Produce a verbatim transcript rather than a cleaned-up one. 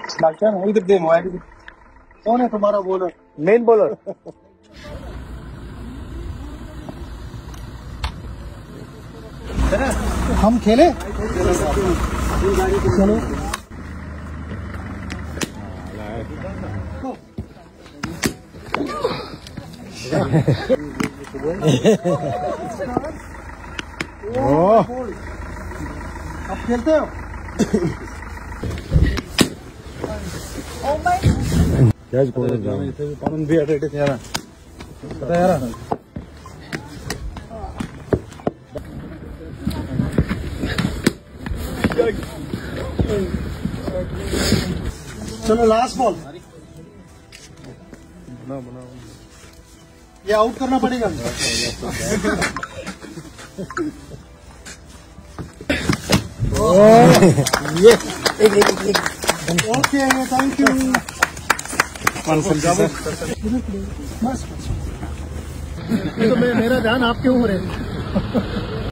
Doctor इधर दे mobile. कौन है तुम्हारा बॉलर? Main bowler. हम खेले चलो। अब खेलते हो? क्या पालन भी यार पता यार। चलो लास्ट बॉल। ये आउट करना पड़ेगा। ये एक एक एक ओके थैंक यू। बस तो मेरा ध्यान आपके ऊपर है।